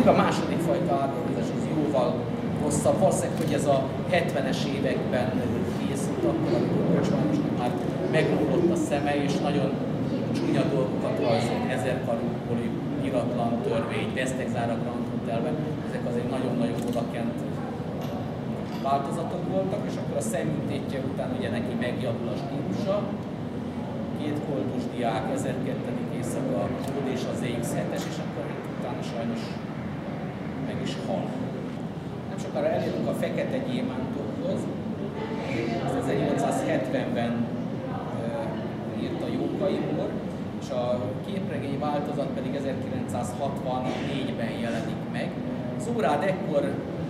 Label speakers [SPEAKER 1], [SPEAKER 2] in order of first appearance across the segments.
[SPEAKER 1] Még a második fajta átdolgozás az jóval hosszabb. Valószínűleg, hogy ez a 70-es években készült akkor, amikor Kocsmárosnak már megromlott a szeme, és nagyon csúnya dolgokat rajzolt, 1000 karú iratlan törvény, vesztegzár a Grand Hotelben. Ezek azért nagyon-nagyon odakent változatok voltak, és akkor a szemüntétje után ugye neki megjavul a stílusa. Két koldus diák, 1002. éjszaka, Kód és az ZX7-es, és akkor utána sajnos meg is hal. Nem sokára elérünk a fekete gyémántokhoz. 1870-ben írta Jókai Mór, és a képregény változat pedig 1964-ben jelenik meg. Szórád ekkor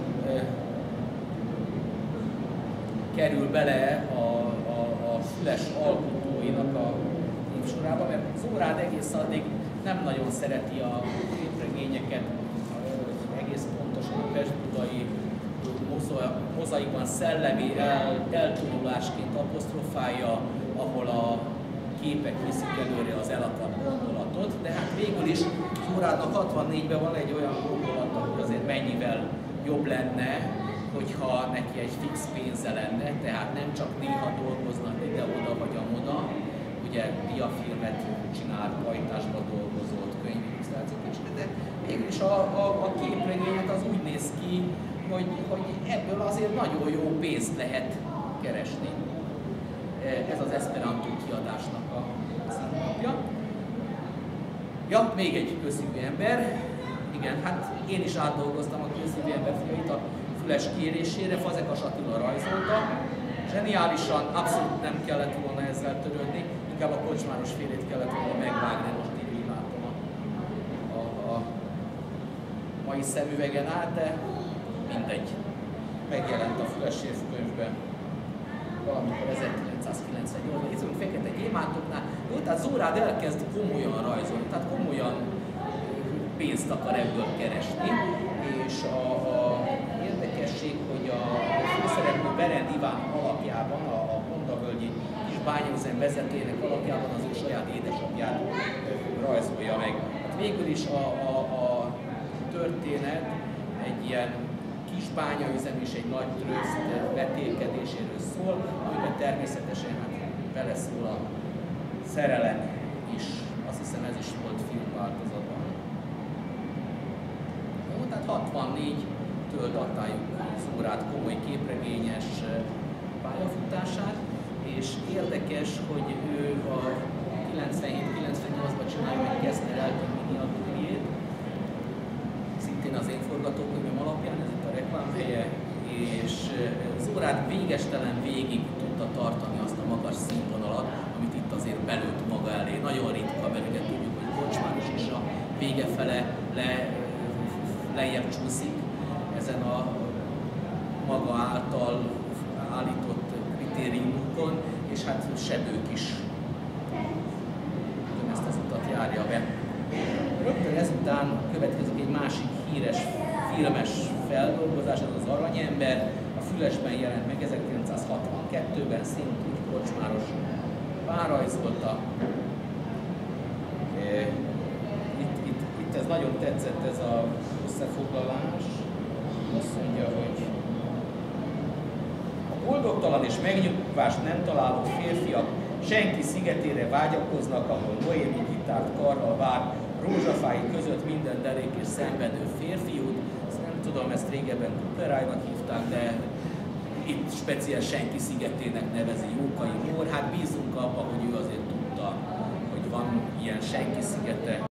[SPEAKER 1] kerül bele a füles alkotóinak a névsorába, mert Szórád egész addig nem nagyon szereti a képregényeket, egész pontosan a pest-budai mozaikban szellemi eltudulásként apostrofálja, ahol a képek viszik előre az elakadt gondolatot, de hát végül is Szórádnak 64-ben van egy olyan gondolata, hogy azért mennyivel jobb lenne, hogyha neki egy fix pénze lenne, tehát nem csak néha dolgoznak ide-oda vagy amoda, ugye diafilmet csinál, hajtásba dolgozott, könyvillusztrációkat, de végül is a képregényet az úgy néz ki, hogy ebből azért nagyon jó pénzt lehet keresni. Ez az Esperanto kiadásnak a színlapja. Ja, még egy közszívű ember. Igen, hát én is átdolgoztam a közszívű ember fiait a füles kérésére, Fazekas Attila rajzolta. Zseniálisan, abszolút nem kellett volna ezzel törődni, inkább a Kocsmáros félét kellett volna megvágni, most így látom a mai szemüvegen át, de mindegy. Megjelent a Füles évkönyvben valamikor 1998-ban, itt a fekete gyémántoknál. Jó, tehát Szórád elkezd komolyan rajzolni, tehát komolyan pénzt akar ebből keresni, és a érdekesség, hogy a főszereplő Berend Iván alapjában, a Mondavölgyi kis bányaüzem vezetőjének alapjában az ő saját édesapját rajzolja meg. Hát végül is a történet egy ilyen kis bányaüzem és egy nagy tröszt vetélkedéséről szól, amiben természetesen hát beleszól a szerelem is. Azt hiszem ez is volt filmváltozatban. Jó, tehát 64-től datáljuk Szórád komoly képregényes pályafutását, és érdekes, hogy ő a 97-98-ban csinálja meg Gessner Elton miniatűrjét, szintén az én forgatókönyvem alapján, ez itt a reklámhelye, és Szórád végestelen végig tudta tartani azt a magas színvonalat, amit itt azért belőtt maga elé. Nagyon ritka, mert ugye tudjuk, hogy Kocsmáros is a vége fele lejjebb csúszik ezen a maga által állított kritériumokon, és hát Sebők is ezt az utat járja be. Rögtön ezután következik egy másik híres filmes feldolgozás, ez az Aranyember. A Fülesben jelent meg 1962-ben, szintúgy Kocsmáros rajzolta. Itt ez nagyon tetszett, ez az összefoglalás. Azt mondja, hogy a boldogtalan és megnyugvást nem találó férfiak senki szigetére vágyakoznak, ahol noémi gitárt karral vár, rózsafái között minden derék és szenvedő férfiút. Ezt nem tudom, ezt régebben Kuperájnak hívták, de itt speciál senki szigetének nevezi Jókai Mór. Hát bízunk abban, hogy ő azért tudta, hogy van ilyen senki szigete.